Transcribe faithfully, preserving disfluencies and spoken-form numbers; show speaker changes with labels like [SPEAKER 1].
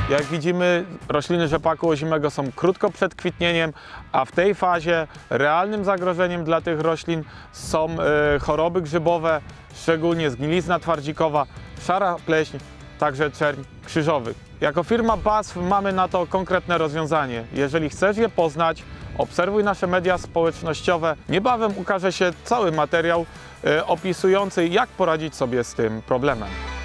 [SPEAKER 1] Jak widzimy, rośliny rzepaku ozimego są krótko przed kwitnieniem, a w tej fazie realnym zagrożeniem dla tych roślin są y, choroby grzybowe, szczególnie zgnilizna twardzikowa, szara pleśń, także czerń krzyżowy. Jako firma B A S F mamy na to konkretne rozwiązanie. Jeżeli chcesz je poznać, obserwuj nasze media społecznościowe. Niebawem ukaże się cały materiał y, opisujący, jak poradzić sobie z tym problemem.